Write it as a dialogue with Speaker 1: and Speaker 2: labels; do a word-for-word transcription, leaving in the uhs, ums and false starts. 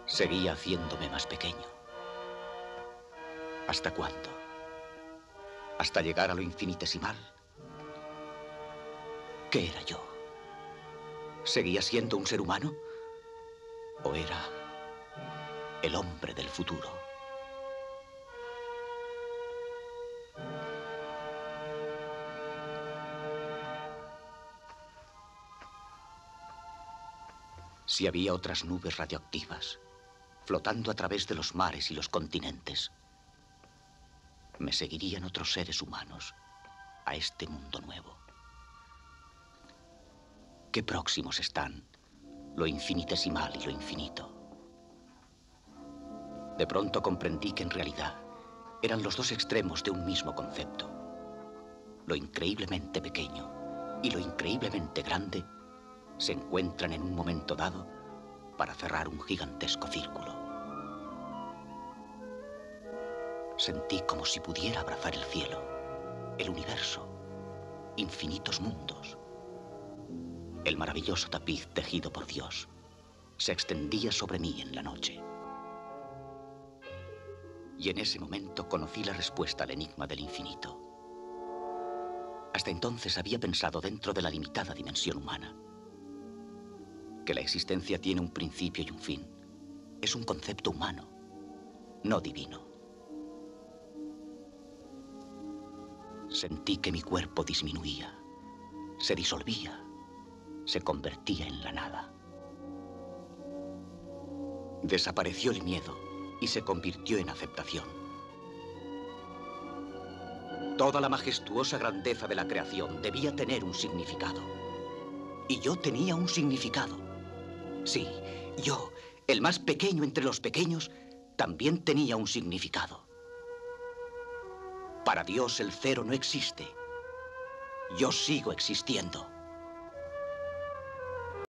Speaker 1: Seguía haciéndome más pequeño. ¿Hasta cuándo? ¿Hasta llegar a lo infinitesimal? ¿Qué era yo? ¿Seguía siendo un ser humano? ¿O era el hombre del futuro? Si había otras nubes radioactivas flotando a través de los mares y los continentes, me seguirían otros seres humanos a este mundo nuevo. Qué próximos están lo infinitesimal y lo infinito. De pronto comprendí que en realidad eran los dos extremos de un mismo concepto. Lo increíblemente pequeño y lo increíblemente grande se encuentran en un momento dado para cerrar un gigantesco círculo. Sentí como si pudiera abrazar el cielo, el universo, infinitos mundos. El maravilloso tapiz tejido por Dios se extendía sobre mí en la noche. Y en ese momento conocí la respuesta al enigma del infinito. Hasta entonces había pensado dentro de la limitada dimensión humana que la existencia tiene un principio y un fin. Es un concepto humano, no divino. Sentí que mi cuerpo disminuía, se disolvía, se convertía en la nada. Desapareció el miedo y se convirtió en aceptación. Toda la majestuosa grandeza de la creación debía tener un significado. Y yo tenía un significado. Sí, yo, el más pequeño entre los pequeños, también tenía un significado. Para Dios el cero no existe. Yo sigo existiendo.